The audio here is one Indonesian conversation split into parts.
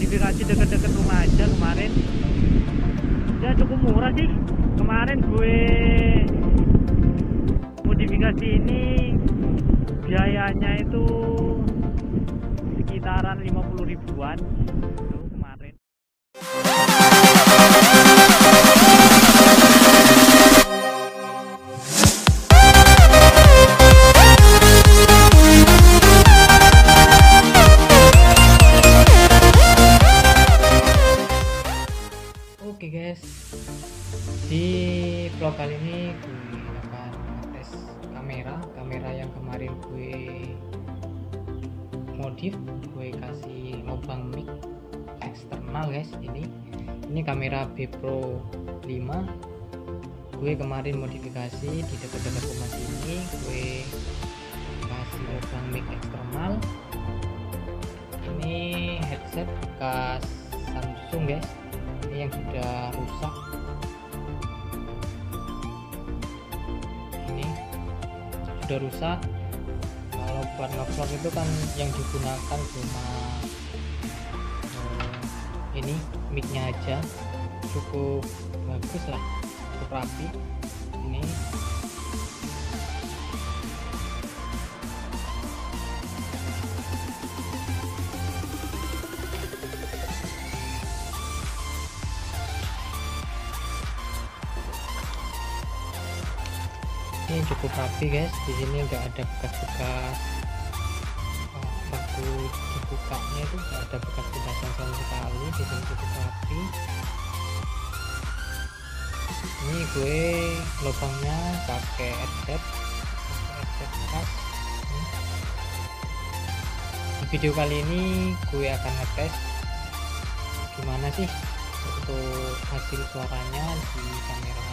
modifikasi deket-deket rumah aja kemarin. Ya cukup murah sih. Kemarin gue modifikasi ini biayanya itu sekitaran 50 ribuan itu kemarin. Oke guys, di vlog kali ini gue akan tes kamera yang kemarin gue modif, gue kasih lubang mic eksternal guys. Ini kamera B Pro 5 gue kemarin modifikasi di dekat-dekat rumah sini, gue kasih lubang mic eksternal. Ini headset bekas Samsung guys, ini yang sudah rusak. Ini sudah rusak. Kalau buat ngevlog itu kan yang digunakan cuma ini micnya aja, cukup bagus lah, cukup rapi. Ini cukup rapi guys. Di sini nggak ada bekas-bekas waktu dibukanya itu nggak ada bekas-bekasan sama sekali. Di sini cukup rapi. Ini gue lubangnya pakai headset bekas. Di video kali ini gue akan ngetes gimana sih untuk hasil suaranya di kamera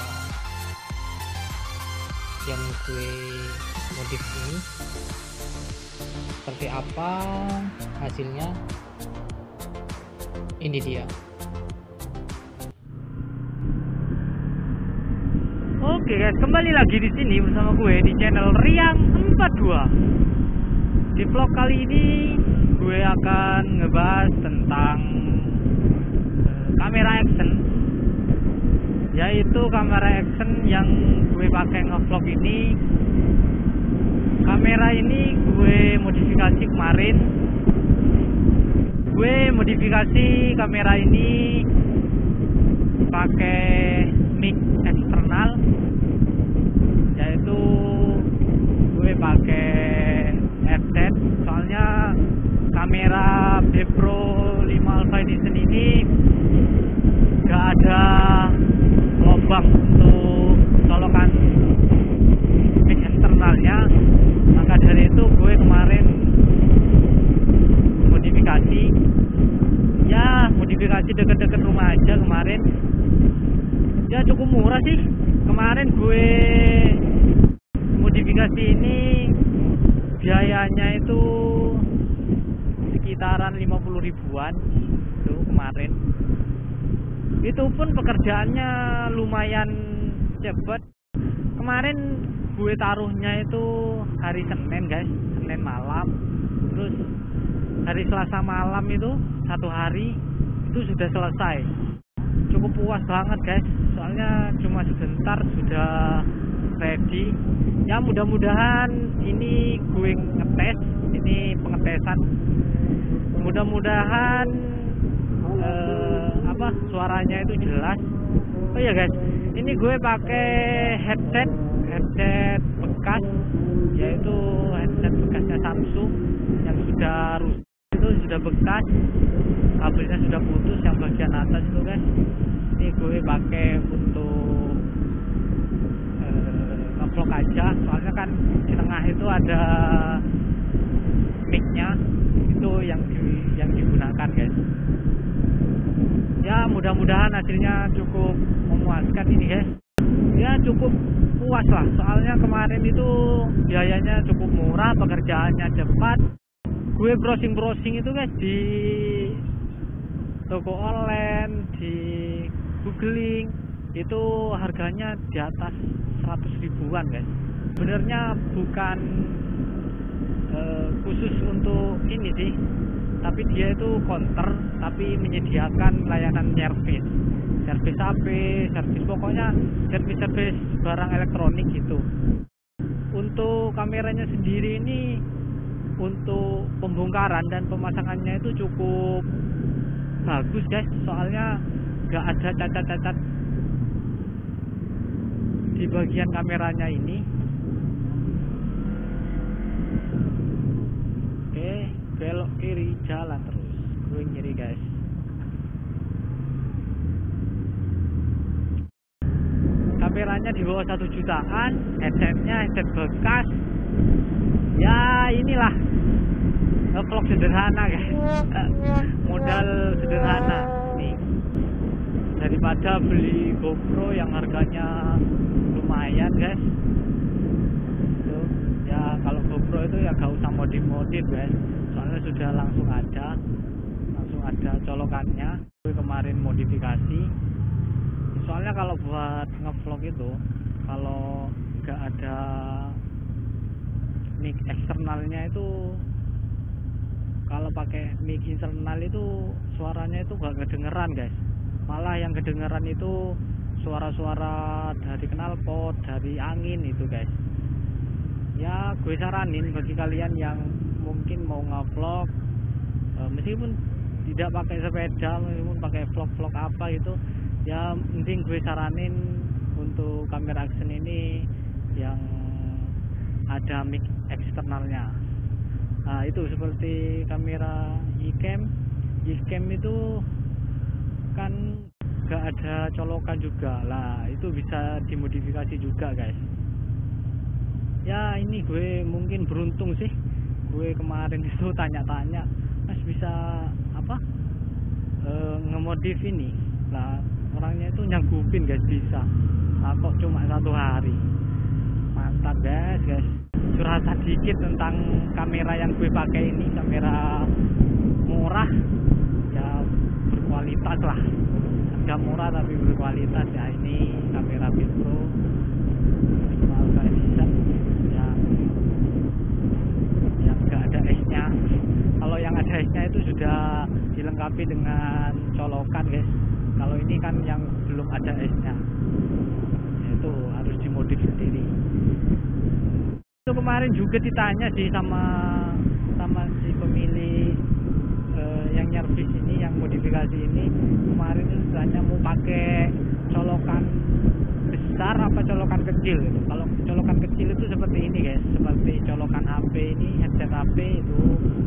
yang gue modif ini, seperti apa hasilnya. Ini dia. Oke guys, kembali lagi di sini bersama gue di channel Riang 42. Di vlog kali ini gue akan ngebahas tentang kamera action, yaitu kamera action yang gue pakai ngevlog ini. Kamera ini gue modifikasi kemarin. Gue modifikasi kamera ini pakai mic eksternal, yaitu gue pakai headset. Soalnya kamera B Pro 5 Alpha Edition ini gak ada lubang untuk colokan mic eksternalnya. Maka dari itu gue kemarin modifikasi, ya modifikasi deket-deket rumah aja kemarin. Ya cukup murah sih. Kemarin gue modifikasi ini biayanya itu sekitaran 50 ribuan itu kemarin. Itu pun pekerjaannya lumayan cepet. Kemarin gue taruhnya itu hari Senin guys, Senin malam. Terus hari Selasa malam itu satu hari itu sudah selesai. Cukup puas banget guys, soalnya cuma sebentar sudah ready. Ya mudah-mudahan ini gue ngetes, ini pengetesan. Mudah-mudahan suaranya itu jelas. Oh ya guys, ini gue pakai headset bekas, yaitu headset bekasnya Samsung yang sudah rusak, itu sudah bekas, kabelnya sudah putus yang bagian atas itu guys. Ini gue pakai untuk ngevlog aja, soalnya kan di tengah itu ada micnya, itu yang digunakan guys. Ya mudah-mudahan hasilnya cukup memuaskan ini guys. Ya cukup puas lah, soalnya kemarin itu biayanya cukup murah, pekerjaannya cepat. Gue browsing itu guys di toko online, di googling, itu harganya di atas 100 ribuan guys. Sebenarnya bukan khusus untuk ini sih, tapi dia itu counter, tapi menyediakan layanan servis HP, servis pokoknya servis barang elektronik gitu. Untuk kameranya sendiri ini untuk pembongkaran dan pemasangannya itu cukup bagus guys, soalnya nggak ada cacat-cacat di bagian kameranya ini. Oke, belok kiri, jalan terus, gue ngiri guys. Kameranya di bawah 1 jutaan, headsetnya headset bekas. Ya inilah vlog sederhana guys, modal sederhana nih, daripada beli GoPro yang harganya lumayan guys. Tuh, ya kalau GoPro itu ya gak usah modif guys, soalnya sudah langsung ada colokannya. Gue kemarin modifikasi, soalnya kalau buat ngevlog itu kalau gak ada mic eksternalnya itu, kalau pakai mic internal itu suaranya itu gak kedengeran guys, malah yang kedengeran itu suara-suara dari knalpot, dari angin itu guys. Ya gue saranin bagi kalian yang mungkin mau ngevlog, meskipun tidak pakai sepeda, meskipun pakai vlog apa itu, ya mending gue saranin untuk kamera action ini yang ada mic eksternalnya. Nah itu seperti kamera Ycam itu kan gak ada colokan juga lah, itu bisa dimodifikasi juga guys. Ya ini gue mungkin beruntung sih, gue kemarin itu tanya-tanya, Mas bisa apa ngemodif ini lah, orangnya itu nyanggupin guys, bisa lah kok cuma 1 hari. Mantap guys. Curhatan dikit tentang kamera yang gue pakai ini, kamera murah ya berkualitas lah, harga murah tapi berkualitas ya. Ini kamera Vipro Alpha Edition yang gak ada S-nya. Kalau yang ada S-nya itu sudah dilengkapi dengan colokan guys, kalau ini kan yang belum ada S-nya, itu harus dimodif sendiri. Itu kemarin juga ditanya sih sama si pemilik yang nyervis ini, yang modifikasi ini. Kemarin itu ditanya mau pakai colokan besar apa colokan kecil gitu. Kalau colokan kecil itu seperti ini guys, seperti colokan HP ini, headset HP itu.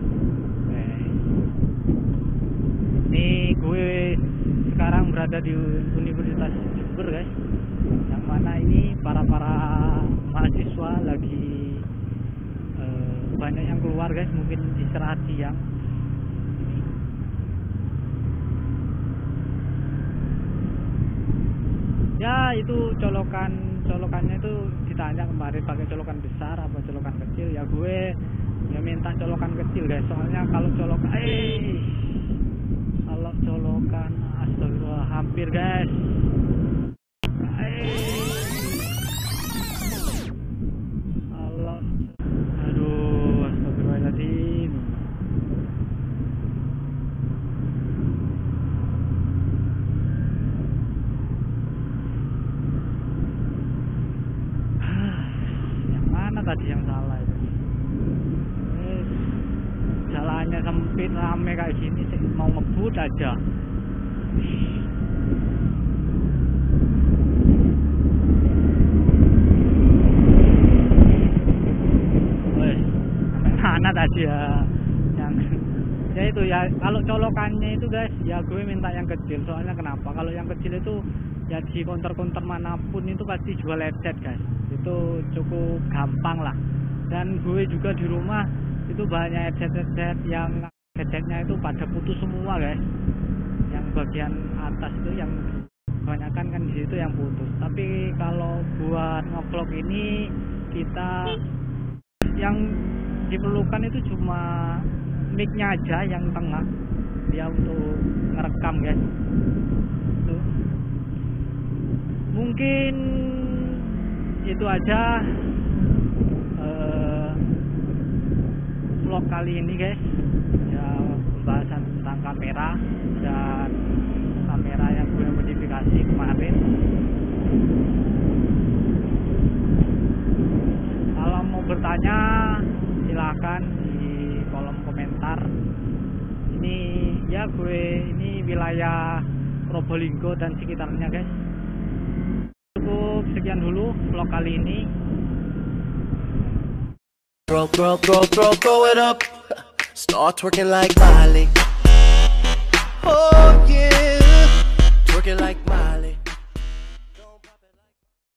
Ini gue sekarang berada di Universitas Jember guys, yang mana ini para mahasiswa lagi banyak yang keluar guys, mungkin istirahat siang. Ya itu colokannya itu ditanya kemarin pakai colokan besar apa colokan kecil. Ya gue ya minta colokan kecil guys, soalnya kalau colokan astagfirullah, hampir guys. Aduh, astagfirullahaladzim. Yang mana tadi yang salah itu? Jalannya sempit, rame kayak gini sih, mau ngebut aja. Mana tadi ya yang ya itu ya, kalau colokannya itu guys ya gue minta yang kecil. Soalnya kenapa, kalau yang kecil itu ya di counter manapun itu pasti jual headset guys, itu cukup gampang lah. Dan gue juga di rumah itu banyak headset yang headsetnya itu pada putus semua guys, yang bagian atas itu yang kebanyakan kan di situ yang putus. Tapi kalau buat ngevlog ini kita yang diperlukan itu cuma mic-nya aja yang tengah, dia untuk ngerekam guys. Tuh. Mungkin itu aja vlog kali ini guys, ya kamera dan kamera yang gue modifikasi kemarin. Kalau mau bertanya silahkan di kolom komentar. Ini ya ini wilayah Probolinggo dan sekitarnya guys. Cukup sekian dulu vlog kali ini. Throw it up. Start twerking like Miley. Oh yeah, twerking like Miley.